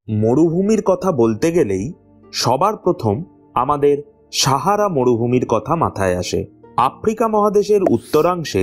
মরুভূমির কথা বলতে গেলেই সবার প্রথম আমাদের সাহারা মরুভূমির কথা মাথায় আসে। আফ্রিকা মহাদেশের উত্তরাংশে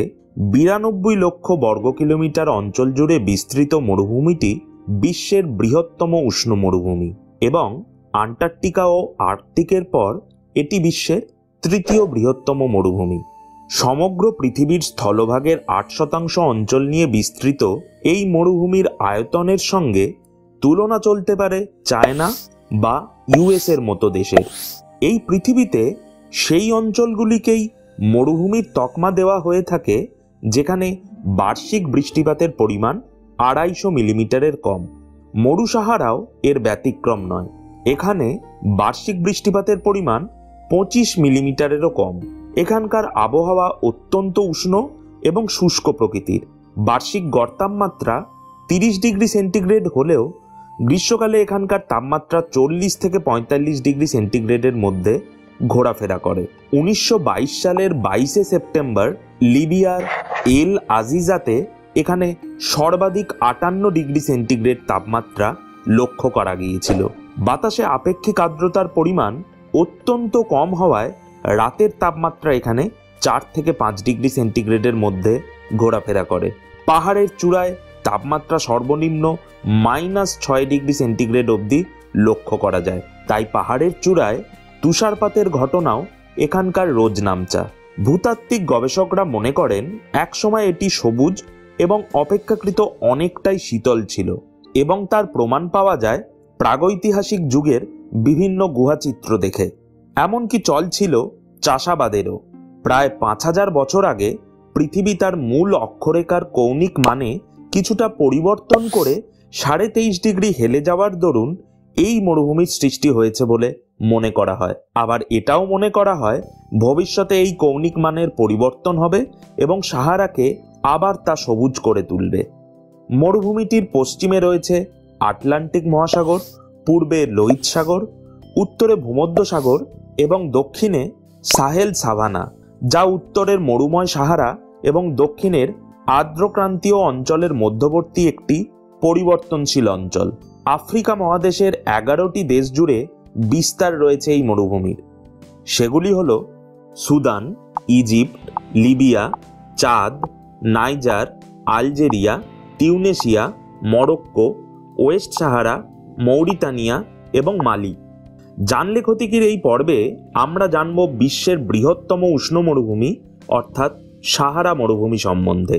92 লক্ষ বর্গ কিলোমিটার অঞ্চল জুড়ে বিস্তৃত মরুভূমিটি বিশ্বের বৃহত্তম উষ্ণ মরুভূমি এবং আন্টার্কটিকা ও আর্কটিকের পর এটি বিশ্বের তৃতীয় বৃহত্তম মরুভূমি। সমগ্র পৃথিবীর স্থলভাগের 8% অঞ্চল নিয়ে বিস্তৃত এই মরুভূমির আয়তনের সঙ্গে তুলনা চলতে পারে চায়না বা ইউএসের মতো দেশের। এই পৃথিবীতে সেই অঞ্চলগুলিকেই মরুভূমির তকমা দেওয়া হয়ে থাকে যেখানে বার্ষিক বৃষ্টিপাতের পরিমাণ 250 মিলিমিটারের কম। মরু সাহারাও এর ব্যতিক্রম নয়। এখানে বার্ষিক বৃষ্টিপাতের পরিমাণ 25 মিলিমিটারেরও কম। এখানকার আবহাওয়া অত্যন্ত উষ্ণ এবং শুষ্ক প্রকৃতির। বার্ষিক গড় তাপমাত্রা 30 ডিগ্রি সেন্টিগ্রেড হলেও গ্রীষ্মকালে এখানকার তাপমাত্রা 40 থেকে 45 ডিগ্রি সেন্টিগ্রেডের মধ্যে ঘোরাফেরা করে। 1922 সালের 22 সেপ্টেম্বর লিবিয়ার এল আজিজাতে এখানে সর্বাধিক 58 ডিগ্রি সেন্টিগ্রেড তাপমাত্রা লক্ষ্য করা গিয়েছিল। বাতাসে আপেক্ষিক আর্দ্রতার পরিমাণ অত্যন্ত কম হওয়ায় রাতের তাপমাত্রা এখানে 4 থেকে 5 ডিগ্রি সেন্টিগ্রেডের মধ্যে ঘোরাফেরা করে। পাহাড়ের চূড়ায় তাপমাত্রা সর্বনিম্ন -6 ডিগ্রি সেন্টিগ্রেড অবধি লক্ষ্য করা যায়। তাই পাহাড়ের চূড়ায় তুষারপাতের ঘটনাও এখানকার রোজ নামচা। ভূতাত্ত্বিক গবেষকরা মনে করেন একসময় এটি সবুজ এবং অপেক্ষাকৃত অনেকটাই শীতল ছিল এবং তার প্রমাণ পাওয়া যায় প্রাগৈতিহাসিক যুগের বিভিন্ন গুহাচিত্র দেখে। এমনকি চল ছিল চাষাবাদেরও। প্রায় 5000 বছর আগে পৃথিবী তার মূল অক্ষরেখার কৌণিক মানে কিছুটা পরিবর্তন করে 23.5 ডিগ্রি হেলে যাওয়ার দরুন এই মরুভূমির সৃষ্টি হয়েছে বলে মনে করা হয়। আবার এটাও মনে করা হয় ভবিষ্যতে এই কৌণিক মানের পরিবর্তন হবে এবং সাহারাকে আবার তা সবুজ করে তুলবে। মরুভূমিটির পশ্চিমে রয়েছে আটলান্টিক মহাসাগর, পূর্বে লোহিত সাগর, উত্তরে ভূমধ্যসাগর এবং দক্ষিণে সাহেল সাভানা, যা উত্তরের মরুময় সাহারা এবং দক্ষিণের আর্দ্রক্রান্তীয় অঞ্চলের মধ্যবর্তী একটি পরিবর্তনশীল অঞ্চল। আফ্রিকা মহাদেশের 11টি দেশ জুড়ে বিস্তার রয়েছে এই মরুভূমির। সেগুলি হল Sudan, Egypt, Libya, Chad, Niger, Algeria, Tunisia, Morocco, West Sahara, Mauritania এবং মালি। জানলে ক্ষতিকির এই পর্বে আমরা জানব বিশ্বের বৃহত্তম উষ্ণ মরুভূমি অর্থাৎ সাহারা মরুভূমি সম্বন্ধে।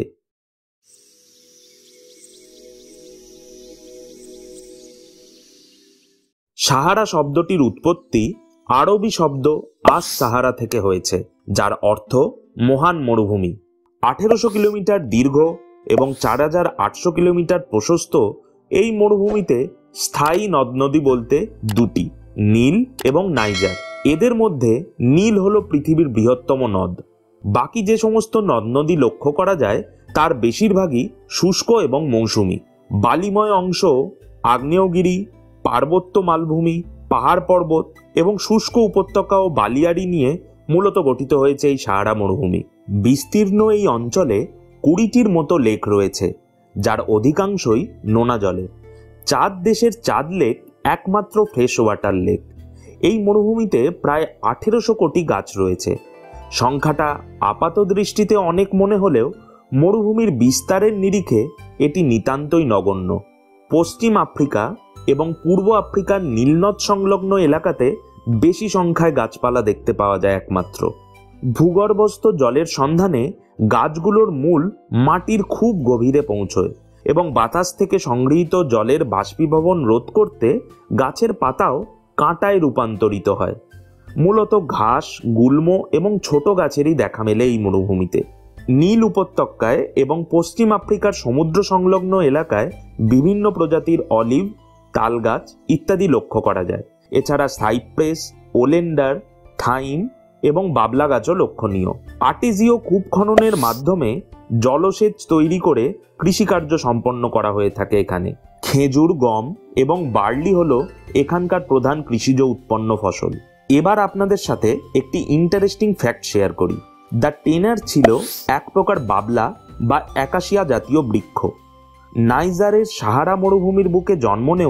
সাহারা শব্দটির উৎপত্তি আরবি শব্দ আস সাহারা থেকে হয়েছে, যার অর্থ মহান মরুভূমি। 1800 কিলোমিটার দীর্ঘ এবং 4800 কিলোমিটার প্রশস্ত এই মরুভূমিতে স্থায়ী নদ নদী বলতে দুটি, নীল এবং নাইজার। এদের মধ্যে নীল হলো পৃথিবীর বৃহত্তম নদ। বাকি যে সমস্ত নদ নদী লক্ষ্য করা যায় তার বেশিরভাগই শুষ্ক এবং মৌসুমী। বালিময় অংশ, আগ্নেয়গিরি, পার্বত্য মালভূমি, পাহাড় পর্বত এবং শুষ্ক উপত্যকা ও বালিয়াড়ি নিয়ে মূলত গঠিত হয়েছে এই সাহারা মরুভূমি। বিস্তীর্ণ এই অঞ্চলে 20টির মতো লেক রয়েছে, যার অধিকাংশই নোনা জলের। চাদ দেশের চাদ লেক একমাত্র ফ্রেশ ওয়াটার লেক। এই মরুভূমিতে প্রায় 1800 কোটি গাছ রয়েছে। সংখ্যাটা আপাত দৃষ্টিতে অনেক মনে হলেও মরুভূমির বিস্তারের নিরিখে এটি নিতান্তই নগণ্য। পশ্চিম আফ্রিকা এবং পূর্ব আফ্রিকার নীলনদ সংলগ্ন এলাকাতে বেশি সংখ্যায় গাছপালা দেখতে পাওয়া যায় একমাত্র। ভূগর্ভস্থ জলের সন্ধানে গাছগুলোর মূল মাটির খুব গভীরে পৌঁছয় এবং বাতাস থেকে সংগৃহীত জলের বাষ্পীভবন রোধ করতে গাছের পাতাও কাঁটায় রূপান্তরিত হয়। মূলত ঘাস, গুল্ম এবং ছোট গাছেরই দেখা মেলে এই মরুভূমিতে। নীল উপত্যকায় এবং পশ্চিম আফ্রিকার সমুদ্র সংলগ্ন এলাকায় বিভিন্ন প্রজাতির অলিভ, তাল গাছ ইত্যাদি লক্ষ্য করা যায়। এছাড়া সাইপ্রেস, ওলেন্ডার, থাইম এবং বাবলা গাছও লক্ষণীয়। আর্টিজিও কূপ খননের মাধ্যমে জলসেচ তৈরি করে কৃষিকার্য সম্পন্ন করা হয়ে থাকে এখানে। খেজুর, গম এবং বার্লি হলো এখানকার প্রধান কৃষিজ উৎপন্ন ফসল। এবার আপনাদের সাথে একটি ইন্টারেস্টিং ফ্যাক্ট শেয়ার করি। দ্য টেনার ছিল এক প্রকার বাবলা বা অ্যাকাশিয়া জাতীয় বৃক্ষ। নাইজারের সাহারা মরুভূমির বুকে জন্ম নেওয়া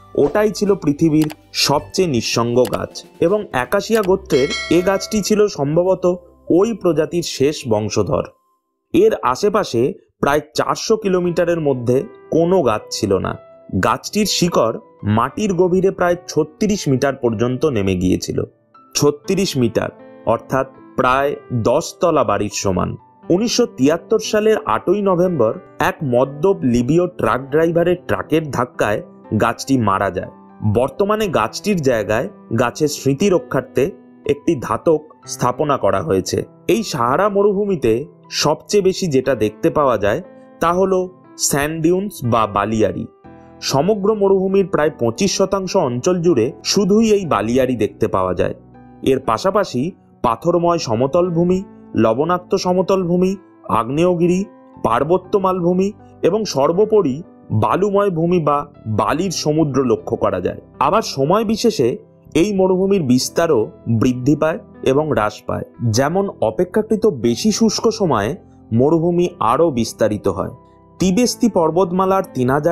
ওটাই ছিল পৃথিবীর সবচেয়ে নিঃসঙ্গ গাছ, এবং অ্যাকাসিয়া গোত্রের এ গাছটি ছিল সম্ভবত ওই প্রজাতির শেষ বংশধর। এর আশেপাশে প্রায় 400 কিলোমিটারের মধ্যে কোনো গাছ ছিল না। গাছটির শিকড় মাটির গভীরে প্রায় 36 মিটার পর্যন্ত নেমে গিয়েছিল। 36 মিটার অর্থাৎ প্রায় 10 তলা বাড়ির সমান। 1973 সালের 8ই নভেম্বর এক মদ্যপ লিবীয় ট্রাক ড্রাইভারের ট্রাকের ধাক্কায় গাছটি মারা যায়। বর্তমানে গাছটির জায়গায় গাছের স্মৃতি রক্ষার্থে একটি ধাতক স্থাপনা করা হয়েছে। এই সাহারা মরুভূমিতে সবচেয়ে বেশি যেটা দেখতে পাওয়া যায় তা হলো স্যান্ড ডিউনস বা বালিয়াড়ি। সমগ্র মরুভূমির প্রায় 25% অঞ্চল জুড়ে শুধুই এই বালিয়াড়ি দেখতে পাওয়া যায়। এর পাশাপাশি পাথরময় সমতল ভূমি, লবণাক্ত সমতল ভূমি, আগ্নেয়গিরি, পার্বত্য মালভূমি এবং সর্বোপরি বালুময় ভূমি বা বালির সমুদ্র লক্ষ্য করা যায়। আবার সময় বিশেষে এই মরুভূমির বিস্তারও বৃদ্ধি পায় এবং হ্রাস পায়। যেমন অপেক্ষাকৃত বেশি শুষ্ক সময়ে মরুভূমি আরও বিস্তারিত হয়। তিবেস্তি পর্বতমালার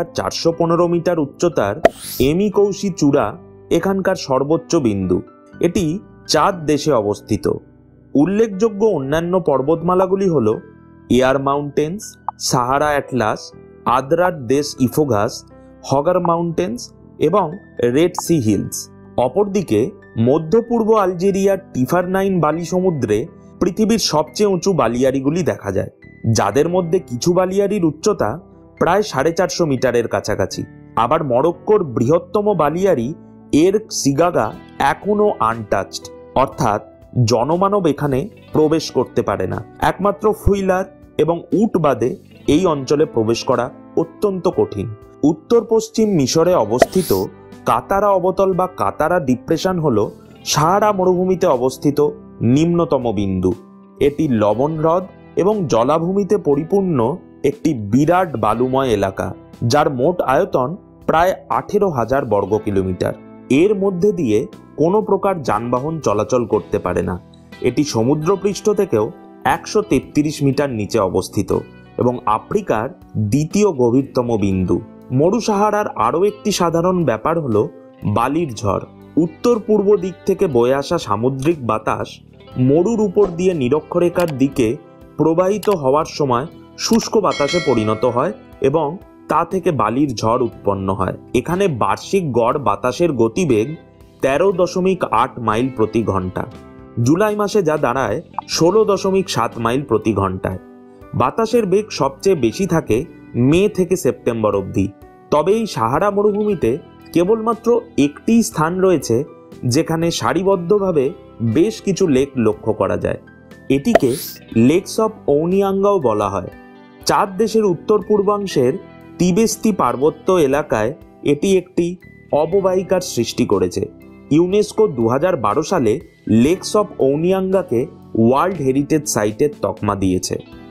3415 মিটার উচ্চতার এমিকৌশি চূড়া এখানকার সর্বোচ্চ বিন্দু। এটি চাঁদ দেশে অবস্থিত। উল্লেখযোগ্য অন্যান্য পর্বতমালাগুলি হল Air Mountains, Sahara Atlas, Adrar des Ifoghas, Hoggar Mountains এবং রেড সি হিলস। অপরদিকে মধ্য পূর্ব আলজেরিয়ার টিফারনাইন বালি সমুদ্রে পৃথিবীর সবচেয়ে উঁচু বালিয়াড়িগুলি দেখা যায়, যাদের মধ্যে কিছু বালিয়াড়ির উচ্চতা প্রায় 450 মিটারের কাছাকাছি। আবার মরক্কোর বৃহত্তম বালিয়াড়ি এর সিগাগা এখনও আনটাচড, অর্থাৎ জনমানব এখানে প্রবেশ করতে পারে না। একমাত্র ফুইলার এবং উট বাদে এই অঞ্চলে প্রবেশ করা অত্যন্ত কঠিন। উত্তর পশ্চিম মিশরে অবস্থিত কাতারা অবতল বা কাতারা ডিপ্রেশন হল সাহারা মরুভূমিতে অবস্থিত নিম্নতম বিন্দু। এটি লবণ হ্রদ এবং জলাভূমিতে পরিপূর্ণ একটি বিরাট বালুময় এলাকা, যার মোট আয়তন প্রায় 18,000 বর্গ কিলোমিটার। এর মধ্যে দিয়ে কোনো প্রকার যানবাহন চলাচল করতে পারে না। এটি সমুদ্রপৃষ্ঠ থেকেও 133 মিটার নিচে অবস্থিত এবং আফ্রিকার দ্বিতীয় গভীরতম বিন্দু। মরু সাহারার আরও একটি সাধারণ ব্যাপার হলো বালির ঝড়। উত্তর পূর্ব দিক থেকে বয়ে আসা সামুদ্রিক বাতাস মরুর উপর দিয়ে নিরক্ষরেখার দিকে প্রবাহিত হওয়ার সময় শুষ্ক বাতাসে পরিণত হয় এবং তা থেকে বালির ঝড় উৎপন্ন হয়। এখানে বার্ষিক গড় বাতাসের গতিবেগ 13.8 মাইল প্রতি ঘন্টা। জুলাই মাসে যা দাঁড়ায় 16.7 মাইল প্রতি ঘন্টায়। বাতাসের বেগ সবচেয়ে বেশি থাকে মে থেকে সেপ্টেম্বর অবধি। তবে এই সাহারা মরুভূমিতে কেবলমাত্র একটি স্থান রয়েছে যেখানে সারিবদ্ধভাবে বেশ কিছু লেক লক্ষ্য করা যায়। এটিকে লেকস অফ ওউনিয়াঙ্গাও বলা হয়। চাঁদ দেশের উত্তর পূর্বাংশের তিবেস্তি পার্বত্য এলাকায় এটি একটি অববাহিকার সৃষ্টি করেছে। ইউনেস্কো 2012 সালে লেকস অফ ওউনিয়াঙ্গাকে ওয়ার্ল্ড হেরিটেজ সাইটের তকমা দিয়েছে।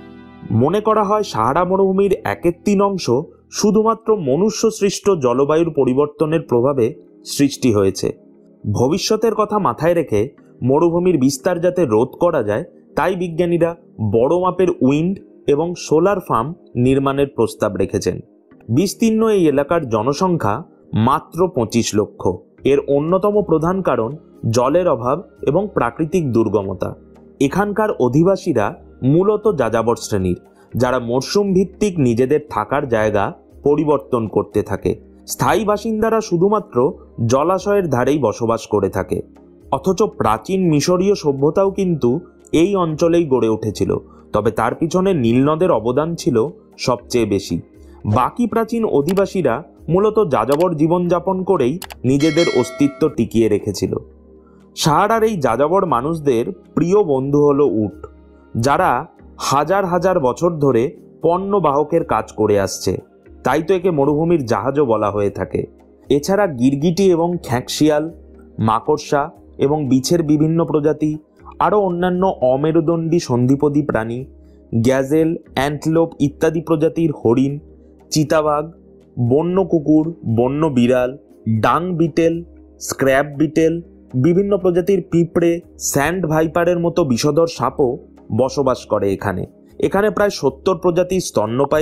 মনে করা হয় সাহারা মরুভূমির 1/3 অংশ শুধুমাত্র মনুষ্য সৃষ্ট জলবায়ুর পরিবর্তনের প্রভাবে সৃষ্টি হয়েছে। ভবিষ্যতের কথা মাথায় রেখে মরুভূমির বিস্তার যাতে রোধ করা যায়, তাই বিজ্ঞানীরা বড় মাপের উইন্ড এবং সোলার ফার্ম নির্মাণের প্রস্তাব রেখেছেন। বিস্তীর্ণ এই এলাকার জনসংখ্যা মাত্র 25 লক্ষ। এর অন্যতম প্রধান কারণ জলের অভাব এবং প্রাকৃতিক দুর্গমতা। এখানকার অধিবাসীরা মূলত যাযাবর শ্রেণীর, যারা মরশুম ভিত্তিক নিজেদের থাকার জায়গা পরিবর্তন করতে থাকে। স্থায়ী বাসিন্দারা শুধুমাত্র জলাশয়ের ধারেই বসবাস করে থাকে। অথচ প্রাচীন মিশরীয় সভ্যতাও কিন্তু এই অঞ্চলেই গড়ে উঠেছিল, তবে তার পিছনে নীলনদের অবদান ছিল সবচেয়ে বেশি। বাকি প্রাচীন অধিবাসীরা মূলত যাযাবর জীবনযাপন করেই নিজেদের অস্তিত্ব টিকিয়ে রেখেছিল। সাহারার এই যাযাবর মানুষদের প্রিয় বন্ধু হলো উট, যারা হাজার হাজার বছর ধরে পণ্য বাহকের কাজ করে আসছে। তাই তো একে মরুভূমির জাহাজও বলা হয়ে থাকে। এছাড়া গিরগিটি এবং খ্যাঁকশিয়াল, মাকড়সা এবং বিছের বিভিন্ন প্রজাতি, আরও অন্যান্য অমেরুদণ্ডী সন্ধিপদী প্রাণী, গ্যাজেল, অ্যান্টলোপ ইত্যাদি প্রজাতির হরিণ, চিতাবাঘ, বন্য কুকুর, বন্য বিড়াল, ডাং বিটেল, স্ক্র্যাব বিটেল, বিভিন্ন প্রজাতির পিঁপড়ে, স্যান্ড ভাইপারের মতো বিষধর সাপও বসবাস করে এখানে। এখানে প্রায় 70 প্রজাতির স্তন্যপায়ী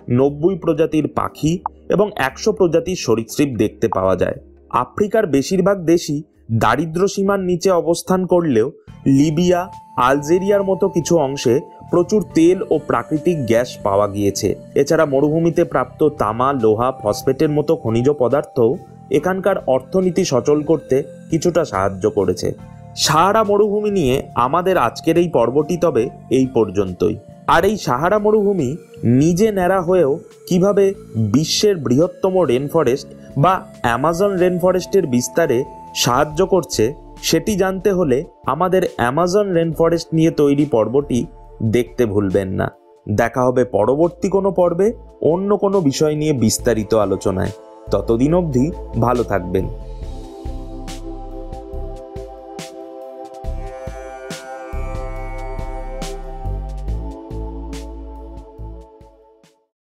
90 প্রজাতির পাখি এবং 100 প্রজাতির সরীসৃপ দেখতে পাওয়া যায়। আফ্রিকার বেশিরভাগ দেশই দারিদ্র্য সীমার নিচে অবস্থান করলেও লিবিয়া, আলজেরিয়ার মতো কিছু অংশে প্রচুর তেল ও প্রাকৃতিক গ্যাস পাওয়া গিয়েছে। এছাড়া মরুভূমিতে প্রাপ্ত তামা, লোহা, ফসফেটের মতো খনিজ পদার্থও এখানকার অর্থনীতি সচল করতে কিছুটা সাহায্য করেছে। সাহারা মরুভূমি নিয়ে আমাদের আজকের এই পর্বটি তবে এই পর্যন্তই। আর এই সাহারা মরুভূমি নিজে ন্যাড়া হয়েও কিভাবে বিশ্বের বৃহত্তম রেন ফরেস্ট বা অ্যামাজন রেন ফরেস্টের বিস্তারে সাহায্য করছে সেটি জানতে হলে আমাদের অ্যামাজন রেন ফরেস্ট নিয়ে তৈরি পর্বটি দেখতে ভুলবেন না। দেখা হবে পরবর্তী কোনো পর্বে অন্য কোনো বিষয় নিয়ে বিস্তারিত আলোচনায়। ততদিন অবধি ভালো থাকবেন।